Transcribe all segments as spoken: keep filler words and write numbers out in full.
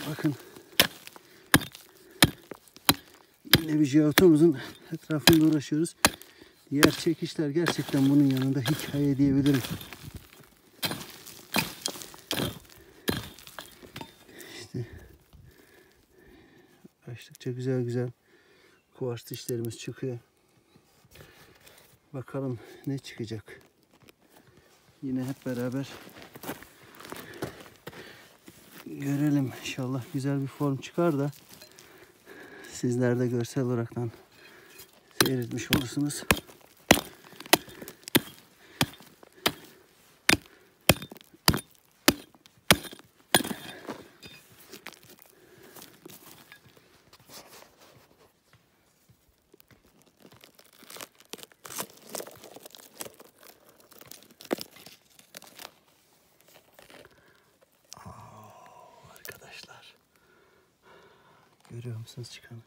Bakın. Yine bir jeotomuzun etrafında uğraşıyoruz. Diğer çekişler gerçekten bunun yanında hikaye diyebilirim. İşte açtıkça güzel güzel kuvars dişlerimiz çıkıyor. Bakalım ne çıkacak. Yine hep beraber görelim. İnşallah güzel bir form çıkar da sizler de görsel olaraktan seyretmiş olursunuz. Arkadaşlar, görüyor musunuz çıkanı?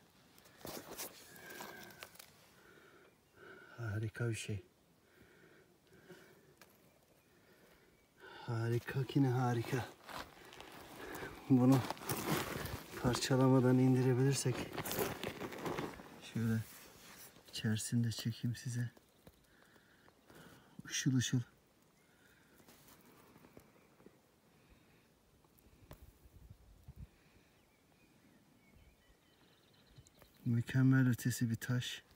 Harika bir şey. Harika ki ne harika. Bunu parçalamadan indirebilirsek şöyle içerisinde de çekeyim size. Işıl ışıl. Mükemmel ötesi bir taş.